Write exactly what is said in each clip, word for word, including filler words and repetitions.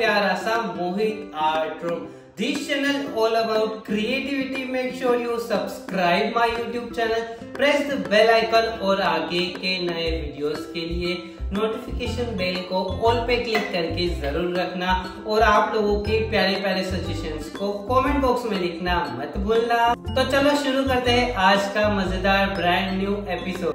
प्यारा सा Mohit art room. This channel all about creativity. Make sure you subscribe my YouTube channel, press the bell icon और आगे के नए वीडियोस के लिए नोटिफिकेशन बेल को ऑल पे क्लिक करके जरूर रखना और आप लोगों के प्यारे प्यारे सजेशंस को कमेंट बॉक्स में लिखना मत भूलना। तो चलो शुरू करते हैं आज का मजेदार brand new episode.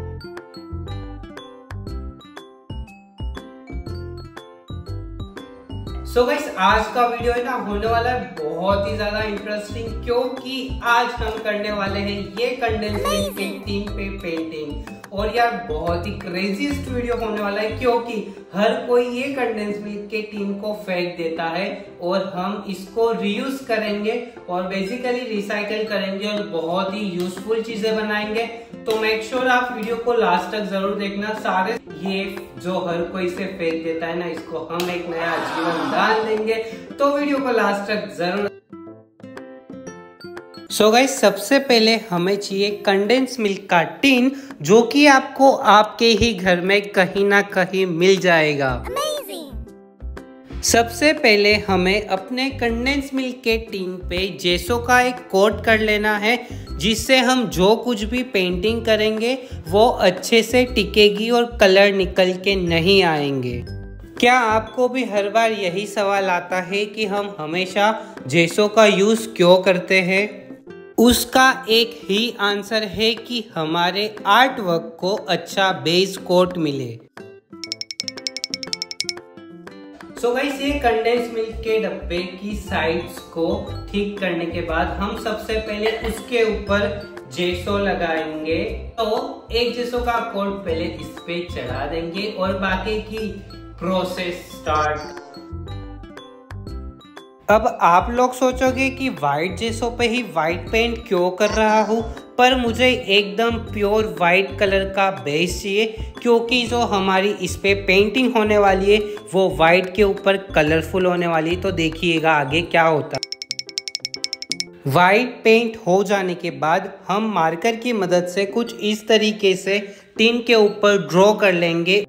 So so guys, आज का वीडियो है ना होने वाला है बहुत ही ज्यादा इंटरेस्टिंग, क्योंकि आज हम करने वाले हैं ये कंडेंस मिल्क के टीन पे पेंटिंग। और यार बहुत ही क्रेजीस्ट वीडियो होने वाला है, क्योंकि हर कोई ये कंडेंस मिल्क के टीन को फेंक देता है और हम इसको रीयूज करेंगे और बेसिकली रिसाइकल करेंगे और बहुत ही यूजफुल चीजें बनाएंगे। तो मेक श्योर आप वीडियो को लास्ट तक जरूर देखना। सारे ये जो हर कोई से फेंक देता है ना, इसको हम एक नया जीवन दान देंगे, तो वीडियो को लास्ट तक जरूर। सो गाइस, सबसे पहले हमें चाहिए कंडेंस मिल्क का टीन, जो कि आपको आपके ही घर में कहीं ना कहीं मिल जाएगा। सबसे पहले हमें अपने कंडेंस मिल्क के टीन पे जेसो का एक कोट कर लेना है, जिससे हम जो कुछ भी पेंटिंग करेंगे वो अच्छे से टिकेगी और कलर निकल के नहीं आएंगे। क्या आपको भी हर बार यही सवाल आता है कि हम हमेशा जेसो का यूज क्यों करते हैं? उसका एक ही आंसर है कि हमारे आर्ट वर्क को अच्छा बेस कोट मिले। सो so गाइस, ये कंडेंस मिल्क के डब्बे की साइड्स को ठीक करने के बाद हम सबसे पहले उसके ऊपर जेसो लगाएंगे। तो एक जेसो का कोट पहले इस पे चढ़ा देंगे और बाकी की प्रोसेस स्टार्ट। अब आप लोग सोचोगे कि व्हाइट जेसो पे ही व्हाइट पेंट क्यों कर रहा हूँ, पर मुझे एकदम प्योर व्हाइट कलर का बेस चाहिए, क्योंकि जो हमारी इस पे पेंटिंग होने वाली है वो व्हाइट के ऊपर कलरफुल होने वाली है। तो देखिएगा आगे क्या होता है। व्हाइट पेंट हो जाने के बाद हम मार्कर की मदद से कुछ इस तरीके से टीन के ऊपर ड्रॉ कर लेंगे।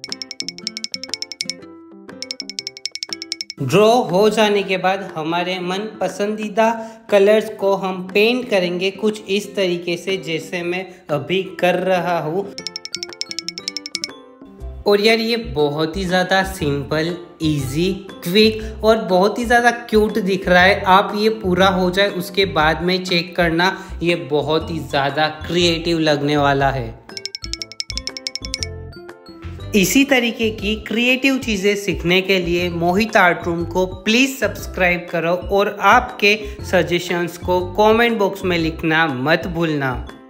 ड्रॉ हो जाने के बाद हमारे मन पसंदीदा कलर्स को हम पेंट करेंगे कुछ इस तरीके से, जैसे मैं अभी कर रहा हूँ। और यार ये बहुत ही ज़्यादा सिंपल, इजी, क्विक और बहुत ही ज़्यादा क्यूट दिख रहा है। आप ये पूरा हो जाए उसके बाद में चेक करना, ये बहुत ही ज़्यादा क्रिएटिव लगने वाला है। इसी तरीके की क्रिएटिव चीज़ें सीखने के लिए मोहित आर्ट रूम को प्लीज़ सब्सक्राइब करो और आपके सजेशंस को कमेंट बॉक्स में लिखना मत भूलना।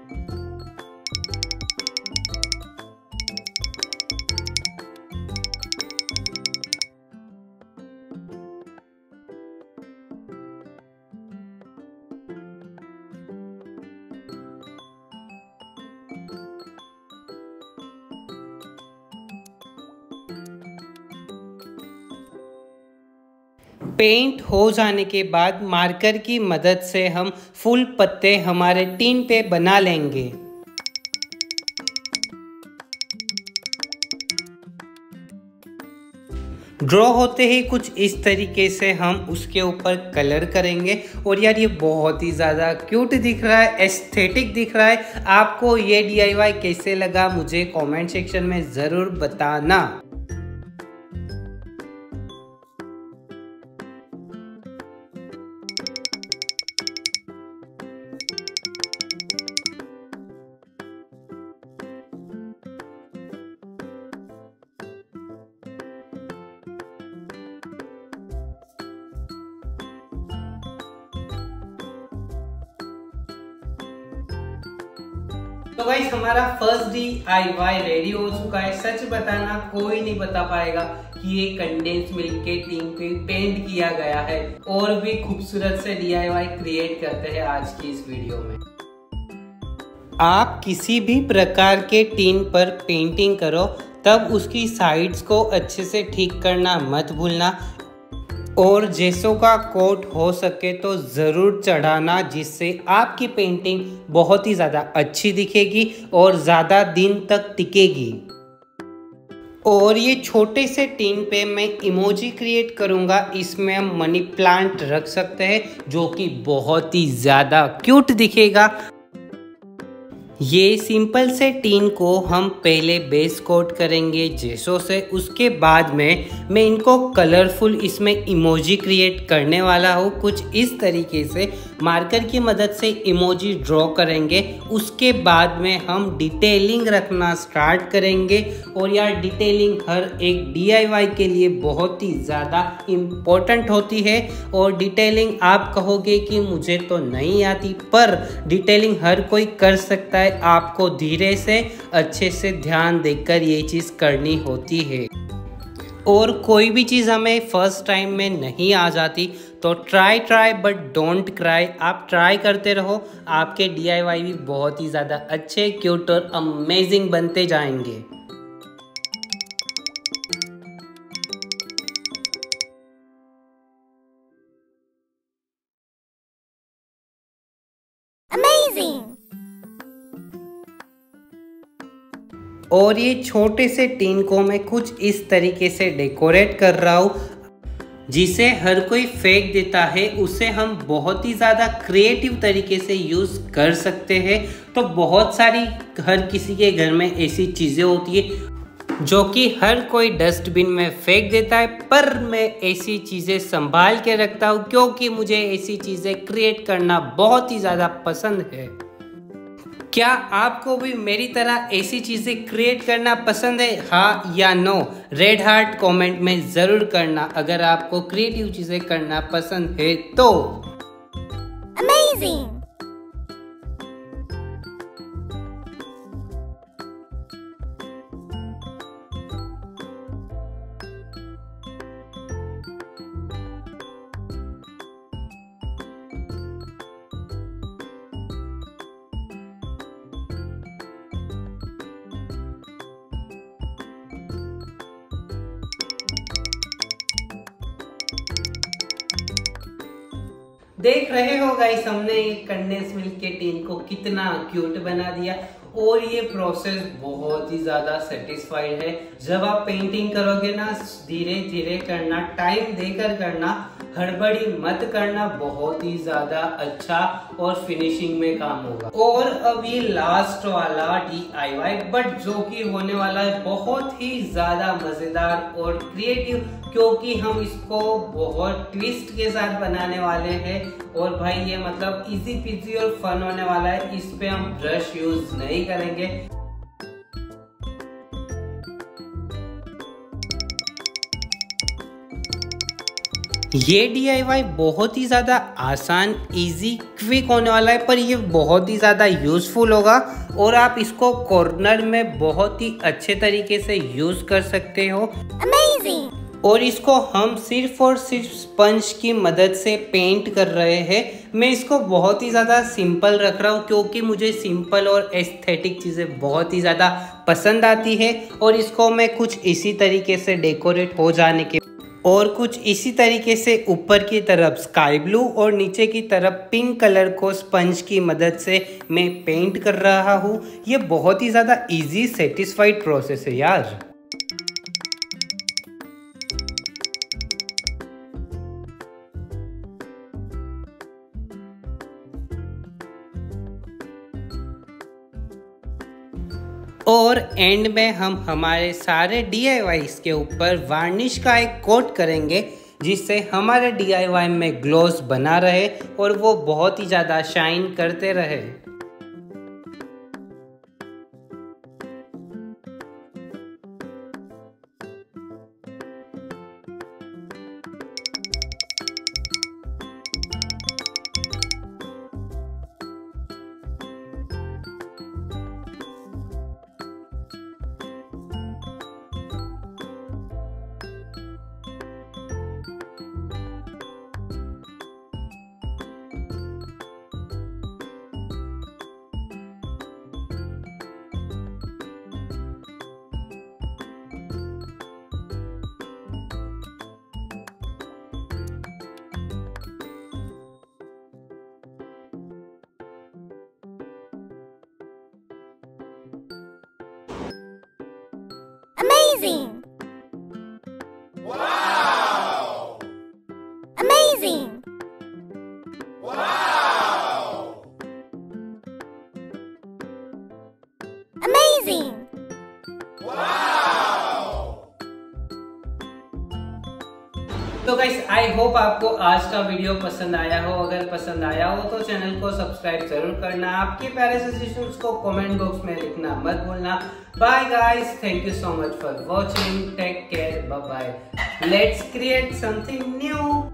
पेंट हो जाने के बाद मार्कर की मदद से हम फूल पत्ते हमारे टीन पे बना लेंगे। ड्रॉ होते ही कुछ इस तरीके से हम उसके ऊपर कलर करेंगे। और यार ये बहुत ही ज़्यादा क्यूट दिख रहा है, एस्थेटिक दिख रहा है। आपको ये डी आई वाई कैसे लगा मुझे कमेंट सेक्शन में ज़रूर बताना। तो गाइस, हमारा first D I Y ready हो चुका है। सच बताना कोई नहीं बता पाएगा कि ये कंडेंस मिल्क के टीन पे पेंट किया गया है। और भी खूबसूरत से डी आई वाई क्रिएट करते हैं आज की इस वीडियो में। आप किसी भी प्रकार के टीन पर पेंटिंग करो, तब उसकी साइड्स को अच्छे से ठीक करना मत भूलना। और जेसो का कोट हो सके तो ज़रूर चढ़ाना, जिससे आपकी पेंटिंग बहुत ही ज़्यादा अच्छी दिखेगी और ज़्यादा दिन तक टिकेगी। और ये छोटे से टीन पे मैं इमोजी क्रिएट करूँगा। इसमें हम मनी प्लांट रख सकते हैं जो कि बहुत ही ज़्यादा क्यूट दिखेगा। ये सिंपल से टीन को हम पहले बेस कोट करेंगे जेसो से। उसके बाद में मैं इनको कलरफुल इसमें इमोजी क्रिएट करने वाला हूँ। कुछ इस तरीके से मार्कर की मदद से इमोजी ड्रॉ करेंगे। उसके बाद में हम डिटेलिंग रखना स्टार्ट करेंगे। और यार डिटेलिंग हर एक डी आई वाई के लिए बहुत ही ज़्यादा इम्पोर्टेंट होती है। और डिटेलिंग आप कहोगे कि मुझे तो नहीं आती, पर डिटेलिंग हर कोई कर सकता है। आपको धीरे से अच्छे से ध्यान देकर ये चीज़ करनी होती है। और कोई भी चीज़ हमें फर्स्ट टाइम में नहीं आ जाती तो try try but don't cry. आप ट्राई करते रहो, आपके डी आई वाई भी बहुत ही ज़्यादा अच्छे, क्यूट और अमेजिंग बनते जाएंगे। और ये छोटे से टीन को मैं कुछ इस तरीके से डेकोरेट कर रहा हूँ, जिसे हर कोई फेंक देता है उसे हम बहुत ही ज़्यादा क्रिएटिव तरीके से यूज़ कर सकते हैं। तो बहुत सारी हर किसी के घर में ऐसी चीज़ें होती है जो कि हर कोई डस्टबिन में फेंक देता है, पर मैं ऐसी चीज़ें संभाल के रखता हूँ क्योंकि मुझे ऐसी चीज़ें क्रिएट करना बहुत ही ज़्यादा पसंद है। क्या आपको भी मेरी तरह ऐसी चीज़ें क्रिएट करना पसंद है? हाँ या नो रेड हार्ट कमेंट में ज़रूर करना अगर आपको क्रिएटिव चीज़ें करना पसंद है तो। अमेजिंग। देख रहे हो गाइस, हमने एक कंडेंस मिल्क के टीन को कितना क्यूट बना दिया। और ये प्रोसेस बहुत ही ज्यादा सेटिस्फाइड है। जब आप पेंटिंग करोगे ना, धीरे धीरे करना, टाइम देकर करना, हड़बड़ी मत करना, बहुत ही ज्यादा अच्छा और फिनिशिंग में काम होगा। और अब ये लास्ट वाला डी आई वाई बट जो कि होने वाला है बहुत ही ज्यादा मजेदार और क्रिएटिव, क्योंकि हम इसको बहुत ट्विस्ट के साथ बनाने वाले हैं। और भाई ये मतलब इजी पीजी और फन होने वाला है। इस पे हम ब्रश यूज नहीं करेंगे। ये डी आई वाई बहुत ही ज़्यादा आसान, इजी, क्विक होने वाला है, पर ये बहुत ही ज़्यादा यूज़फुल होगा। और आप इसको कॉर्नर में बहुत ही अच्छे तरीके से यूज़ कर सकते हो। अमेजिंग। और इसको हम सिर्फ और सिर्फ स्पंज की मदद से पेंट कर रहे हैं। मैं इसको बहुत ही ज़्यादा सिंपल रख रहा हूँ क्योंकि मुझे सिंपल और एस्थेटिक चीज़ें बहुत ही ज़्यादा पसंद आती है। और इसको मैं कुछ इसी तरीके से डेकोरेट हो जाने के और कुछ इसी तरीके से ऊपर की तरफ स्काई ब्लू और नीचे की तरफ पिंक कलर को स्पंज की मदद से मैं पेंट कर रहा हूँ। ये बहुत ही ज़्यादा इजी सेटिस्फाइड प्रोसेस है यार। और एंड में हम हमारे सारे डी आई वाईज़ के ऊपर वार्निश का एक कोट करेंगे, जिससे हमारे डी आई वाई में ग्लोस बना रहे और वो बहुत ही ज़्यादा शाइन करते रहे। Amazing! आई होप आपको आज का वीडियो पसंद आया हो। अगर पसंद आया हो तो चैनल को सब्सक्राइब जरूर करना। आपके प्यारे सजेशंस को कमेंट बॉक्स में लिखना मत भूलना। Bye guys, thank you so much for watching, take care, bye bye, let's create something new.